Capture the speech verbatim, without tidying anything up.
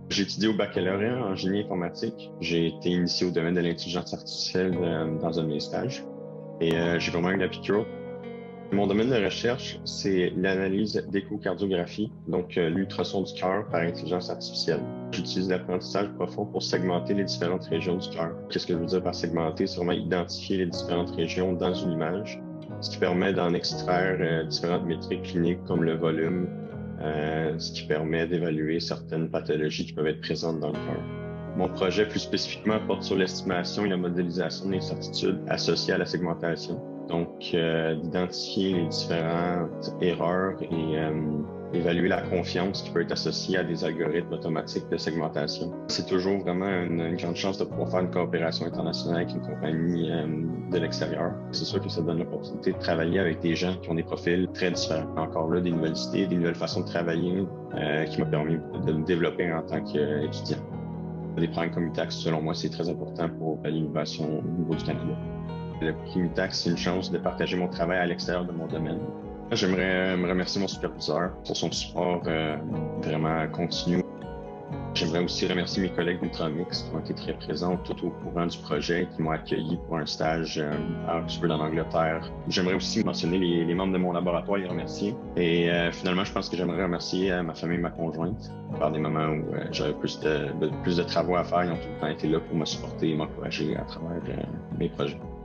J'ai étudié au baccalauréat en génie informatique. J'ai été initié au domaine de l'intelligence artificielle euh, dans un de mes stages et euh, j'ai vraiment eu la piqûre. Mon domaine de recherche, c'est l'analyse d'échocardiographie, donc euh, l'ultrason du cœur par intelligence artificielle. J'utilise l'apprentissage profond pour segmenter les différentes régions du cœur. Qu'est-ce que je veux dire par segmenter? C'est vraiment identifier les différentes régions dans une image, ce qui permet d'en extraire euh, différentes métriques cliniques comme le volume, euh, ce qui permet d'évaluer certaines pathologies qui peuvent être présentes dans le cœur. Mon projet, plus spécifiquement, porte sur l'estimation et la modélisation des incertitudes associées à la segmentation. Donc, euh, d'identifier les différentes erreurs et euh, évaluer la confiance qui peut être associée à des algorithmes automatiques de segmentation. C'est toujours vraiment une, une grande chance de pouvoir faire une coopération internationale avec une compagnie euh, de l'extérieur. C'est sûr que ça donne l'opportunité de travailler avec des gens qui ont des profils très différents. Encore là, des nouvelles idées, des nouvelles façons de travailler euh, qui m'ont permis de me développer en tant qu'étudiant. Des programmes comme U T A C, selon moi, c'est très important pour l'innovation au niveau du Canada. Le prix U T A C, c'est une chance de partager mon travail à l'extérieur de mon domaine. J'aimerais me remercier mon superviseur pour son support euh, vraiment continu. J'aimerais aussi remercier mes collègues d'Ultramix qui ont été très présents tout au courant du projet et qui m'ont accueilli pour un stage euh, à Oxford en Angleterre. J'aimerais aussi mentionner les, les membres de mon laboratoire et les remercier. Et euh, finalement, je pense que j'aimerais remercier euh, ma famille et ma conjointe. Par des moments où euh, j'avais plus de, de, plus de travaux à faire, ils ont tout le temps été là pour me supporter et m'encourager à travers euh, mes projets.